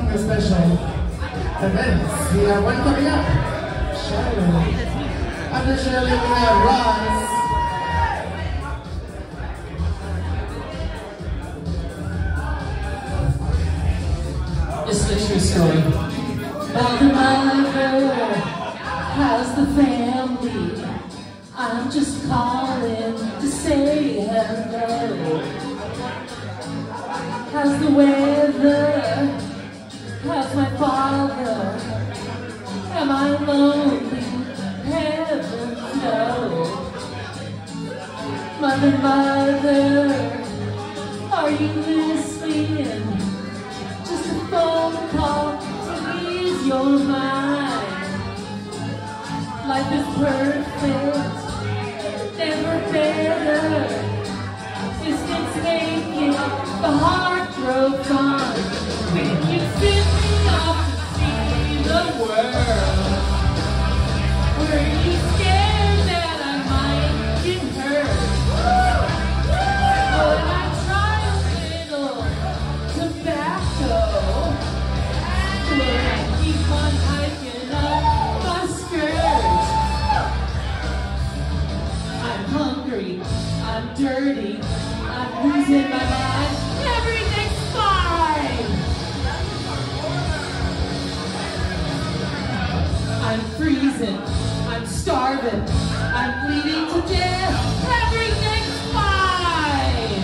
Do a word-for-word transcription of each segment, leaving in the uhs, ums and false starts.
your special events. We have one coming up. Sherilyn. After Sherilyn, we have Ross. Just a true story. About the mother, how's the family? I'm just calling to say hello. How's the weather? How's my father? Am I lonely? Heaven no. Mother, mother, are you listening? Just a phone call to ease your mind. Life is perfect, never better. Distance making the heart grow fond. When you send me off to see the world, were you scared that I might get hurt? Would I try a little tobacco? Would I keep on hiking up my skirt? I'm hungry, I'm dirty, I'm losing my mind, everything's fine. I'm freezing, I'm starving, I'm bleeding to death, everything's fine.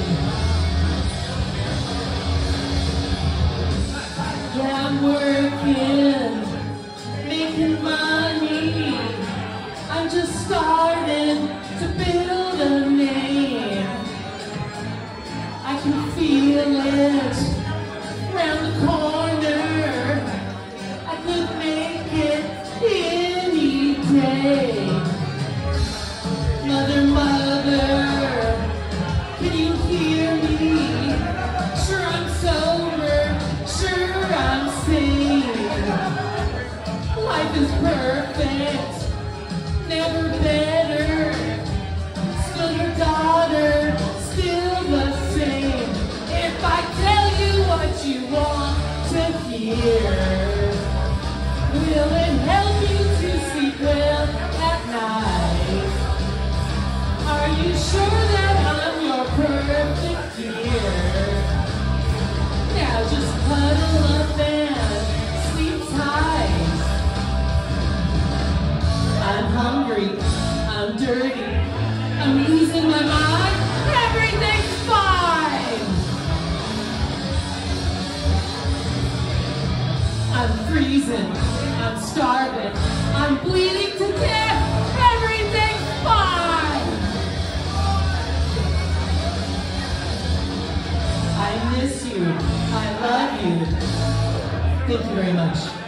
Yeah, I'm working, making money, I'm just starting to build a name. I can feel it round the corner. I could make it any day. Mother, mother, can you hear me? Sure I'm sober, sure I'm sane. Life is perfect, never better. Still your daughter, still the same. If I tell you what you want to hear, will it help you to sleep well at night? Are you sure that I'm your perfect dear? Now just cuddle up and sleep tight. I'm hungry, I'm dirty, I'm losing my mind, everything's fine. I'm freezing, I'm starving, I'm bleeding to death, everything's fine. I miss you, I love you. Thank you very much.